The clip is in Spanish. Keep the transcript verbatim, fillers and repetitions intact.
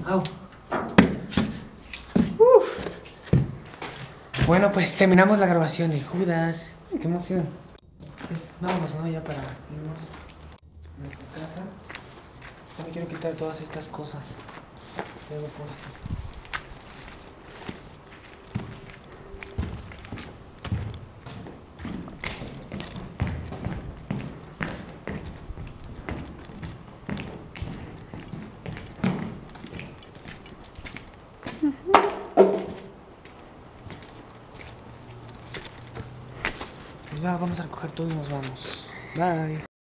Au. Uf. Bueno, pues terminamos la grabación de Judas. Ay, qué emoción. Pues vámonos, ¿no? Ya para irnos a nuestra casa. Ya me quiero quitar todas estas cosas. Tengo puestas. Pues ya vamos a recoger todo y nos vamos. Bye.